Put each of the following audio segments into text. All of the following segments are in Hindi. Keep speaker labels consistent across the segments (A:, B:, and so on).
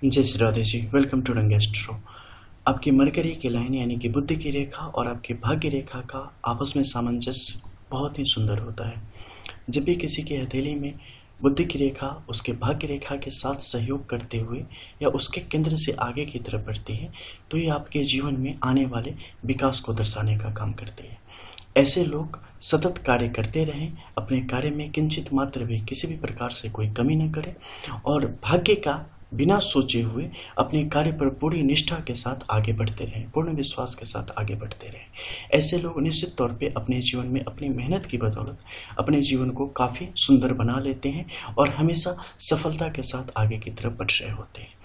A: जय श्री राधे जी। Welcome to Rangastro. आपकी मरकरी की लाइन यानी कि बुद्धि की रेखा और आपकी भाग्य रेखा का आपस में सामंजस्य बहुत ही सुंदर होता है। जब भी किसी की हथेली में बुद्धि की रेखा उसके भाग्य रेखा के साथ सहयोग करते हुए या उसके केंद्र से आगे की तरफ बढ़ती है तो ये आपके जीवन में आने वाले विकास को दर्शाने का काम करती है। ऐसे लोग सतत कार्य करते रहें, अपने कार्य में किंचित मात्र भी किसी भी प्रकार से कोई कमी न करें और भाग्य का बिना सोचे हुए अपने कार्य पर पूरी निष्ठा के साथ आगे बढ़ते रहें, पूर्ण विश्वास के साथ आगे बढ़ते रहें। ऐसे लोग निश्चित तौर पे अपने जीवन में अपनी मेहनत की बदौलत अपने जीवन को काफ़ी सुंदर बना लेते हैं और हमेशा सफलता के साथ आगे की तरफ बढ़ रहे होते हैं।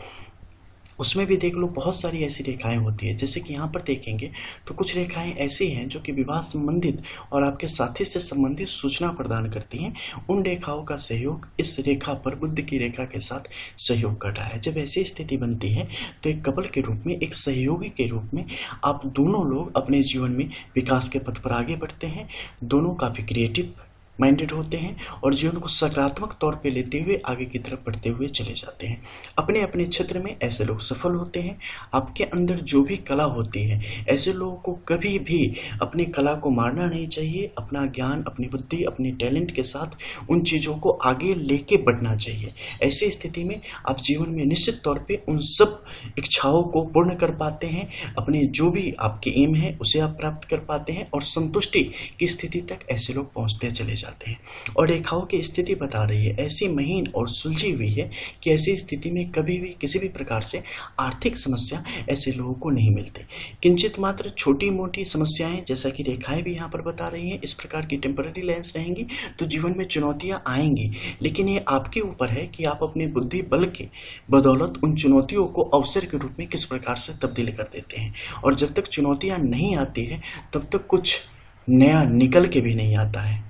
A: उसमें भी देख लो बहुत सारी ऐसी रेखाएं होती है, जैसे कि यहाँ पर देखेंगे तो कुछ रेखाएं ऐसी हैं जो कि विवाह संबंधित और आपके साथी से संबंधित सूचना प्रदान करती हैं। उन रेखाओं का सहयोग इस रेखा पर बुद्धि की रेखा के साथ सहयोग कर रहा है। जब ऐसी स्थिति बनती है तो एक कपल के रूप में, एक सहयोगी के रूप में आप दोनों लोग अपने जीवन में विकास के पथ पर आगे बढ़ते हैं। दोनों काफ़ी क्रिएटिव माइंडेड होते हैं और जीवन को सकारात्मक तौर पे लेते हुए आगे की तरफ बढ़ते हुए चले जाते हैं। अपने अपने क्षेत्र में ऐसे लोग सफल होते हैं। आपके अंदर जो भी कला होती है, ऐसे लोगों को कभी भी अपनी कला को मारना नहीं चाहिए। अपना ज्ञान, अपनी बुद्धि, अपने टैलेंट के साथ उन चीज़ों को आगे लेके बढ़ना चाहिए। ऐसी स्थिति में आप जीवन में निश्चित तौर पर उन सब इच्छाओं को पूर्ण कर पाते हैं। अपने जो भी आपके एम है उसे आप प्राप्त कर पाते हैं और संतुष्टि की स्थिति तक ऐसे लोग पहुँचते चले जाते हैं। और रेखाओं की स्थिति बता रही है ऐसी महीन और सुलझी हुई है कि ऐसी स्थिति में कभी भी किसी भी प्रकार से आर्थिक समस्या ऐसे लोगों को नहीं मिलती। किंचित मात्र छोटी मोटी समस्याएं, जैसा कि रेखाएं भी यहाँ पर बता रही हैं, इस प्रकार की टेम्पररी लेंस रहेंगी तो जीवन में चुनौतियां आएंगी, लेकिन ये आपके ऊपर है कि आप अपने बुद्धि बल के बदौलत उन चुनौतियों को अवसर के रूप में किस प्रकार से तब्दील कर देते हैं। और जब तक चुनौतियां नहीं आती है तब तक कुछ नया निकल के भी नहीं आता है।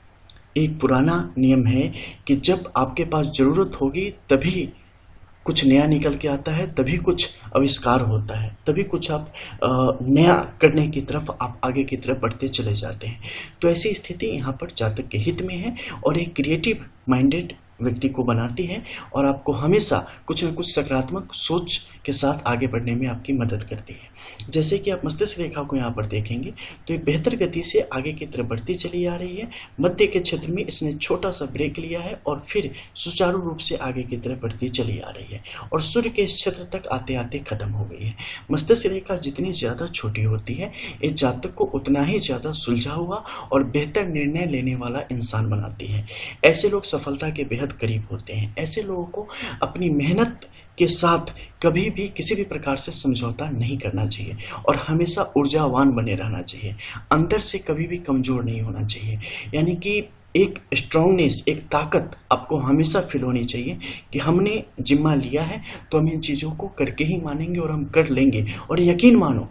A: एक पुराना नियम है कि जब आपके पास ज़रूरत होगी तभी कुछ नया निकल के आता है, तभी कुछ आविष्कार होता है, तभी कुछ आप नया करने की तरफ आप आगे की तरफ बढ़ते चले जाते हैं। तो ऐसी स्थिति यहाँ पर जातक के हित में है और एक क्रिएटिव माइंडेड व्यक्ति को बनाती है और आपको हमेशा कुछ न कुछ सकारात्मक सोच के साथ आगे बढ़ने में आपकी मदद करती है। जैसे कि आप मस्तिष्क रेखा को यहाँ पर देखेंगे तो ये बेहतर गति से आगे की तरफ बढ़ती चली आ रही है। मध्य के क्षेत्र में इसने छोटा सा ब्रेक लिया है और फिर सुचारू रूप से आगे की तरफ बढ़ती चली आ रही है और सूर्य के इस क्षेत्र तक आते आते खत्म हो गई है। मस्तिष्क रेखा जितनी ज़्यादा छोटी होती है इस जातक को उतना ही ज़्यादा सुलझा हुआ और बेहतर निर्णय लेने वाला इंसान बनाती है। ऐसे लोग सफलता के बेहद करीब होते हैं। ऐसे लोगों को अपनी मेहनत के साथ कभी भी किसी भी प्रकार से समझौता नहीं करना चाहिए और हमेशा ऊर्जावान बने रहना चाहिए। अंदर से कभी भी कमजोर नहीं होना चाहिए, यानी कि एक स्ट्रांगनेस, एक ताकत आपको हमेशा फील होनी चाहिए कि हमने जिम्मा लिया है तो हम इन चीज़ों को करके ही मानेंगे और हम कर लेंगे। और यकीन मानो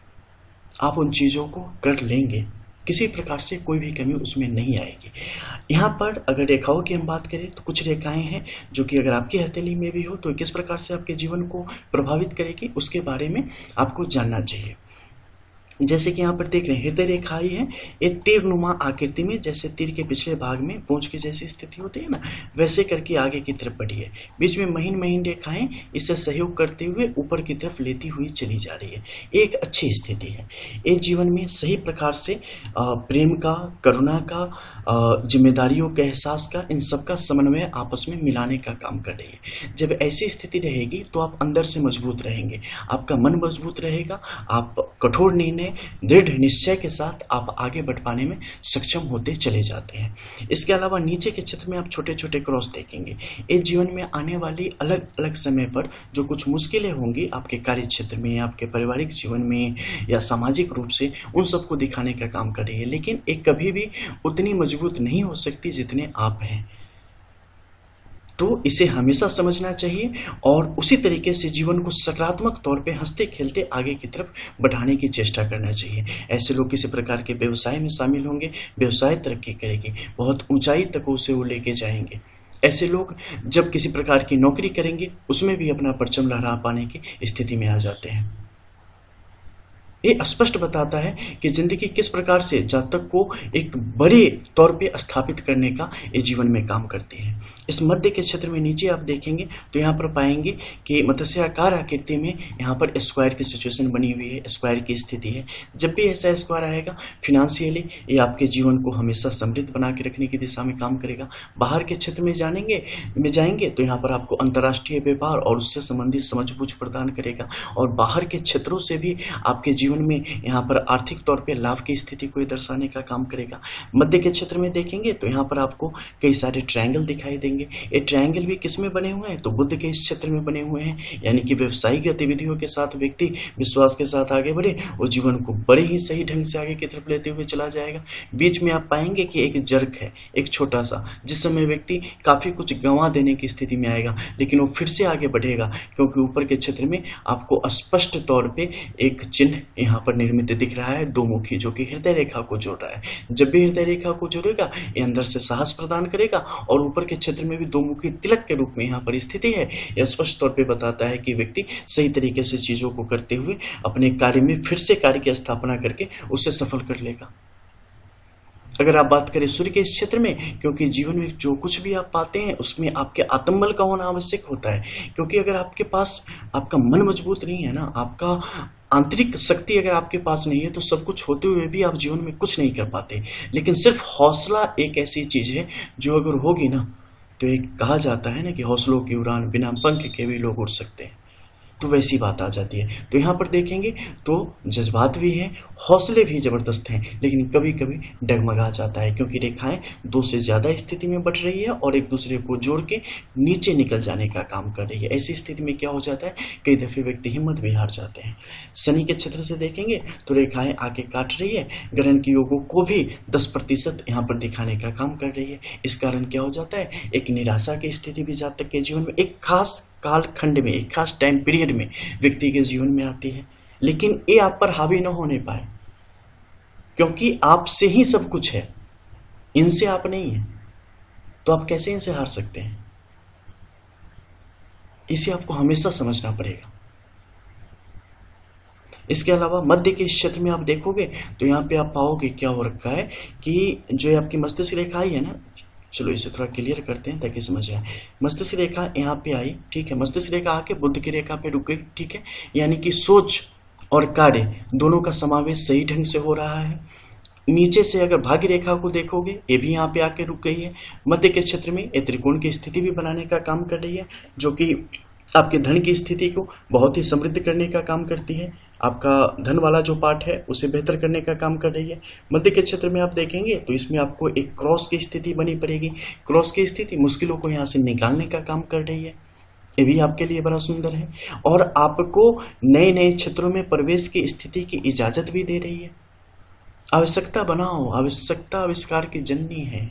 A: आप उन चीज़ों को कर लेंगे, किसी प्रकार से कोई भी कमी उसमें नहीं आएगी। यहाँ पर अगर रेखाओं की हम बात करें तो कुछ रेखाएं हैं जो कि अगर आपकी हथेली में भी हो तो किस प्रकार से आपके जीवन को प्रभावित करेगी उसके बारे में आपको जानना चाहिए। जैसे कि यहाँ पर देख रहे हैं हृदय रेखा आई है, एक तीरनुमा आकृति में, जैसे तीर के पिछले भाग में पूंछ की जैसी स्थिति होती है ना, वैसे करके आगे की तरफ बढ़ी है। बीच में महीन महीन रेखाएं इससे सहयोग करते हुए ऊपर की तरफ लेती हुई चली जा रही है। एक अच्छी स्थिति है। एक जीवन में सही प्रकार से प्रेम का, करुणा का, जिम्मेदारियों के एहसास का, इन सब का समन्वय आपस में मिलाने का काम कर रही है। जब ऐसी स्थिति रहेगी तो आप अंदर से मजबूत रहेंगे, आपका मन मजबूत रहेगा, आप कठोर निर्णय, दृढ़ निश्चय के साथ आप आगे बढ़ पाने में सक्षम होते चले जाते हैं। इसके अलावा नीचे के क्षेत्र में आप छोटे छोटे क्रॉस देखेंगे। इस जीवन में आने वाली अलग अलग समय पर जो कुछ मुश्किलें होंगी आपके कार्य क्षेत्र में, आपके पारिवारिक जीवन में या सामाजिक रूप से, उन सबको दिखाने का काम कर रही है, लेकिन एक कभी भी उतनी मजबूत नहीं हो सकती जितने आप हैं। तो इसे हमेशा समझना चाहिए और उसी तरीके से जीवन को सकारात्मक तौर पे हंसते खेलते आगे की तरफ बढ़ाने की चेष्टा करना चाहिए। ऐसे लोग किसी प्रकार के व्यवसाय में शामिल होंगे, व्यवसाय तरक्की करेगी, बहुत ऊंचाई तक उसे वो लेके जाएंगे। ऐसे लोग जब किसी प्रकार की नौकरी करेंगे उसमें भी अपना परचम लहरा पाने की स्थिति में आ जाते हैं। ये स्पष्ट बताता है कि जिंदगी किस प्रकार से जातक को एक बड़े तौर पे स्थापित करने का ये जीवन में काम करती है। इस मध्य के क्षेत्र में नीचे आप देखेंगे तो यहाँ पर पाएंगे कि मत्स्याकार आकृति में यहाँ पर स्क्वायर की सिचुएशन बनी हुई है, स्क्वायर की स्थिति है। जब भी ऐसा स्क्वायर आएगा फिनेंशियली ये आपके जीवन को हमेशा समृद्ध बना के रखने की दिशा में काम करेगा। बाहर के क्षेत्र में जाएंगे तो यहाँ पर आपको अंतर्राष्ट्रीय व्यापार और उससे संबंधित समझबूझ प्रदान करेगा, और बाहर के क्षेत्रों से भी आपके जीवन में यहाँ पर आर्थिक तौर पे लाभ की स्थिति को दर्शाने का काम करेगा। मध्य के क्षेत्र में देखेंगे तो यहाँ पर आपको कई सारे ट्रायंगल दिखाई देंगे। ये ट्रायंगल भी किस में बने हुए हैं, तो बुध के इस क्षेत्र में बने हुए हैं, यानी कि व्यवसायिक गतिविधियों के साथ व्यक्ति विश्वास के साथ आगे बढ़े और जीवन को बड़े ही सही ढंग से आगे की तरफ लेते हुए चला जाएगा। बीच में आप पाएंगे कि एक जर्क है, एक छोटा सा, जिस समय व्यक्ति काफी कुछ गंवा देने की स्थिति में आएगा, लेकिन वो फिर से आगे बढ़ेगा क्योंकि ऊपर के क्षेत्र में आपको स्पष्ट तौर पे एक चिन्ह यहाँ पर निर्मित दिख रहा है, दो मुखी, जो कि हृदय रेखा को जोड़ रहा है। जब भी हृदय रेखा को जोड़ेगा ये अंदर से साहस प्रदान करेगा, और ऊपर के क्षेत्र में भी दो मुखी तिलक के रूप में यहाँ पर स्थिति है। यह स्पष्ट तौर पे बताता है कि व्यक्ति सही तरीके से चीजों को करते हुए अपने कार्य में फिर से कार्य की स्थापना करके उसे सफल कर लेगा। अगर आप बात करें सूर्य के इस क्षेत्र में, क्योंकि जीवन में जो कुछ भी आप पाते हैं उसमें आपके आत्मबल का होना आवश्यक होता है, क्योंकि अगर आपके पास आपका मन मजबूत नहीं है ना, आपका आंतरिक शक्ति अगर आपके पास नहीं है तो सब कुछ होते हुए भी आप जीवन में कुछ नहीं कर पाते। लेकिन सिर्फ हौसला एक ऐसी चीज है जो अगर होगी ना, तो एक कहा जाता है ना कि हौसलों की उड़ान बिना पंख के भी लोग उड़ सकते हैं, तो वैसी बात आ जाती है। तो यहाँ पर देखेंगे तो जज्बात भी हैं, हौसले भी जबरदस्त हैं, लेकिन कभी कभी डगमगा जाता है क्योंकि रेखाएं दो से ज्यादा स्थिति में बढ़ रही है और एक दूसरे को जोड़ के नीचे निकल जाने का काम कर रही है। ऐसी स्थिति में क्या हो जाता है, कई दफे व्यक्ति हिम्मत भी हार जाते हैं। शनि के क्षेत्र से देखेंगे तो रेखाएं आके काट रही है, ग्रहण के योगों को भी 10% यहाँ पर दिखाने का काम कर रही है। इस कारण क्या हो जाता है, एक निराशा की स्थिति भी जातक के जीवन में एक खास कालखंड में, एक खास टाइम पीरियड में व्यक्ति के जीवन में आती है। लेकिन ये आप पर हावी न होने पाए, क्योंकि आपसे ही सब कुछ है, इनसे आप नहीं है, तो आप कैसे इनसे हार सकते हैं। इसे आपको हमेशा समझना पड़ेगा। इसके अलावा मध्य के क्षेत्र में आप देखोगे तो यहाँ पे आप पाओगे क्या हो रखा है कि जो आपकी मस्तिष्क रेखा आई है ना, चलो इसे थोड़ा क्लियर करते हैं ताकि समझ आए। मस्तिष्क रेखा यहाँ पे आई, ठीक है, मस्तिष्क रेखा आके बुध की रेखा पे रुक गई, ठीक है, यानी कि सोच और कार्य दोनों का समावेश सही ढंग से हो रहा है। नीचे से अगर भाग्य रेखा को देखोगे ये भी यहाँ पे आके रुक गई है। मध्य के क्षेत्र में ये त्रिकोण की स्थिति भी बनाने का काम कर रही है, जो कि आपके धन की स्थिति को बहुत ही समृद्ध करने का काम करती है। आपका धन वाला जो पार्ट है उसे बेहतर करने का काम कर रही है। मध्य के क्षेत्र में आप देखेंगे तो इसमें आपको एक क्रॉस की स्थिति बनी पड़ेगी। क्रॉस की स्थिति मुश्किलों को यहाँ से निकालने का काम कर रही है, ये भी आपके लिए बड़ा सुंदर है, और आपको नए नए क्षेत्रों में प्रवेश की स्थिति की इजाजत भी दे रही है। आवश्यकता बनाओ, आवश्यकता आविष्कार की जननी है,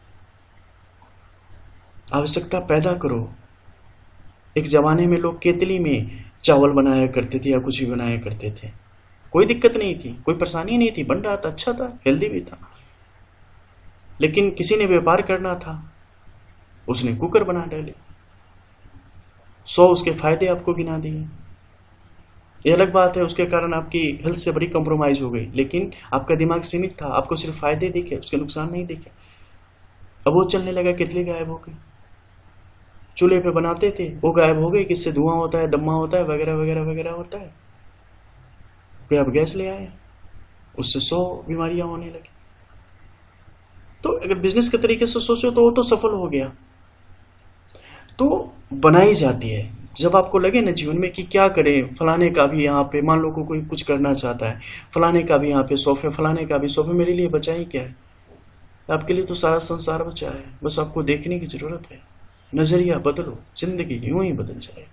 A: आवश्यकता पैदा करो। एक जमाने में लोग केतली में चावल बनाया करते थे या कुछ भी बनाया करते थे, कोई दिक्कत नहीं थी, कोई परेशानी नहीं थी, बन रहा था, अच्छा था, हेल्दी भी था। लेकिन किसी ने व्यापार करना था, उसने कुकर बना डाले, 100 उसके फायदे आपको गिना दिए। ये अलग बात है, उसके कारण आपकी हेल्थ से बड़ी कॉम्प्रोमाइज हो गई, लेकिन आपका दिमाग सीमित था, आपको सिर्फ फायदे दिखे, उसके नुकसान नहीं दिखे। अब वो चलने लगा, केतली गायब हो गई। चूल्हे पे बनाते थे वो गायब हो गई, किससे धुआं होता है, दम्मा होता है, वगैरह वगैरह वगैरह होता है। फिर आप गैस ले आए, उससे 100 बीमारियां होने लगी। तो अगर बिजनेस के तरीके से सोचो तो वो तो सफल हो गया। तो बनाई जाती है, जब आपको लगे ना जीवन में कि क्या करें, फलाने का भी यहाँ पे, मान लो कोई कुछ करना चाहता है, फलाने का भी यहाँ पे शौक है, फलाने का भी शौक है, मेरे लिए बचा ही क्या है। आपके लिए तो सारा संसार बचा है, बस आपको देखने की जरूरत है। नजरिया बदलो, जिंदगी यूं ही बदल जाएगी।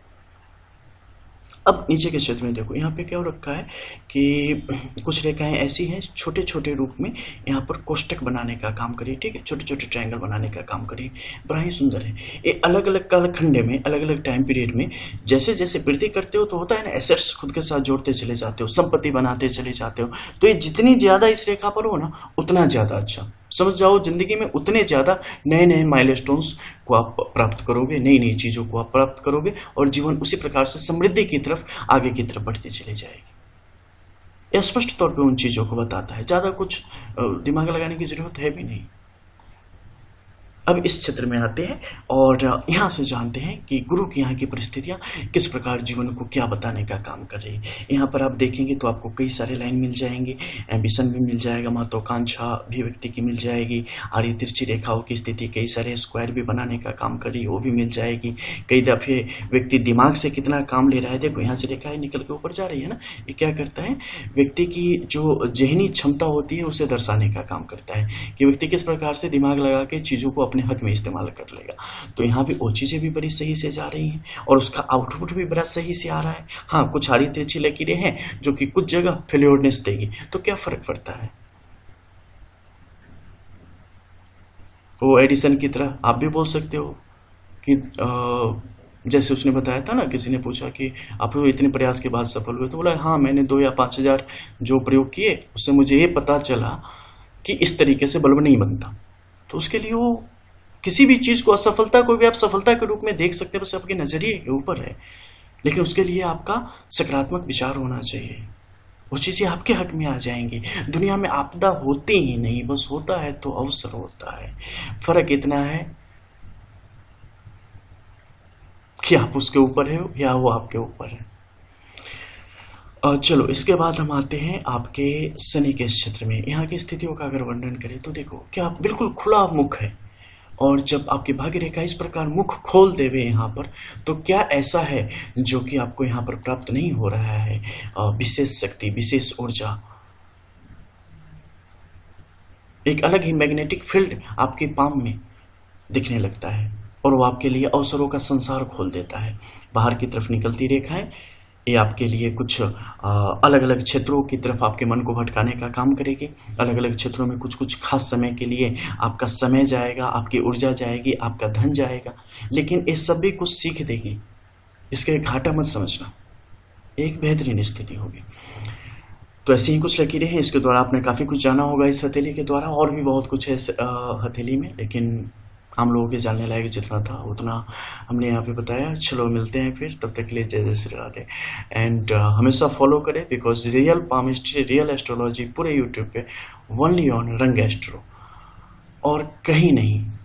A: अब नीचे के क्षेत्र में देखो, यहाँ पे क्या हो रखा है कि कुछ रेखाएं ऐसी हैं छोटे छोटे रूप में यहाँ पर कोष्टक बनाने का काम करिए, ठीक है, छोटे छोटे ट्रायंगल बनाने का काम करिए, बड़ा ही सुंदर है। ये अलग अलग कालखंड में, अलग अलग टाइम पीरियड में जैसे जैसे वृद्धि करते हो तो होता है ना, एसेट्स खुद के साथ जोड़ते चले जाते हो, संपत्ति बनाते चले जाते हो। तो ये जितनी ज्यादा इस रेखा पर हो ना उतना ज्यादा अच्छा, समझ जाओ जिंदगी में उतने ज्यादा नए नए माइलस्टोन्स को आप प्राप्त करोगे, नई नई चीजों को आप प्राप्त करोगे, और जीवन उसी प्रकार से समृद्धि की तरफ, आगे की तरफ बढ़ती चली जाएगी। यह स्पष्ट तौर पे उन चीज़ों को बताता है, ज़्यादा कुछ दिमाग लगाने की जरूरत है भी नहीं। अब इस क्षेत्र में आते हैं और यहाँ से जानते हैं कि गुरु की यहाँ की परिस्थितियाँ किस प्रकार जीवन को क्या बताने का काम कर रही है। यहाँ पर आप देखेंगे तो आपको कई सारे लाइन मिल जाएंगे, एम्बिशन भी मिल जाएगा, महत्वाकांक्षा भी व्यक्ति की मिल जाएगी, आड़ी तिरछी रेखाओं की स्थिति, कई सारे स्क्वायर भी बनाने का काम कर रही है, वो भी मिल जाएगी। कई दफ़े व्यक्ति दिमाग से कितना काम ले रहा है, देखो यहाँ से रेखाएं निकल के ऊपर जा रही है ना, ये क्या करता है, व्यक्ति की जो जहनी क्षमता होती है उसे दर्शाने का काम करता है कि व्यक्ति किस प्रकार से दिमाग लगा के चीज़ों को अपने हक में इस्तेमाल कर लेगा। तो यहाँ भी वो चीज़ें भी बड़ी सही से जा रही हैं और उसका आउटपुट भी बड़ा सही से आ रहा है। हाँ, कुछ आड़ी तिरछी लकीरें हैं जो कि कुछ जगह फेल्योरनेस देगी, तो क्या फर्क पड़ता है। वो एडिसन की तरह आप भी बोल सकते हो कि जैसे उसने बताया था ना, किसी ने पूछा कि आप लोग इतने प्रयास के बाद सफल हुए, तो बोला हाँ मैंने 2 या 5,000 जो प्रयोग किए उससे मुझे ये पता चला कि इस तरीके से बल्ब नहीं बनता। तो उसके लिए वो किसी भी चीज़ को, असफलता को भी आप सफलता के रूप में देख सकते हैं, बस आपके नज़रिए के ऊपर है। लेकिन उसके लिए आपका सकारात्मक विचार होना चाहिए, वो चीज़ें आपके हक में आ जाएंगी। दुनिया में आपदा होती ही नहीं, बस होता है तो अवसर होता है। फर्क इतना है कि आप उसके ऊपर है या वो आपके ऊपर है। चलो इसके बाद हम आते हैं आपके शनि के क्षेत्र में। यहाँ की स्थितियों का अगर वर्णन करें तो देखो, क्या आप बिल्कुल खुला मुख है, और जब आपकी भाग्य रेखा इस प्रकार मुख खोल देवे यहाँ पर, तो क्या ऐसा है जो कि आपको यहाँ पर प्राप्त नहीं हो रहा है, विशेष शक्ति, विशेष ऊर्जा, एक अलग ही मैग्नेटिक फील्ड आपके पाम में दिखने लगता है और वो आपके लिए अवसरों का संसार खोल देता है। बाहर की तरफ निकलती रेखाएं ये आपके लिए कुछ अलग अलग क्षेत्रों की तरफ आपके मन को भटकाने का काम करेगी। अलग अलग क्षेत्रों में कुछ कुछ खास समय के लिए आपका समय जाएगा, आपकी ऊर्जा जाएगी, आपका धन जाएगा, लेकिन ये सब भी कुछ सीख देगी। इसके घाटा मत समझना, एक बेहतरीन स्थिति होगी। तो ऐसे ही कुछ लकीरें हैं, इसके द्वारा आपने काफ़ी कुछ जाना होगा इस हथेली के द्वारा, और भी बहुत कुछ है इस हथेली में, लेकिन हम लोगों के जानने लायक जितना था उतना हमने यहाँ पे बताया। चलो मिलते हैं फिर, तब तक के लिए जय जय श्री राधे। एंड हमेशा फॉलो करें, because real palmistry, real astrology पूरे यूट्यूब पे ओनली ऑन रंग एस्ट्रो, और कहीं नहीं।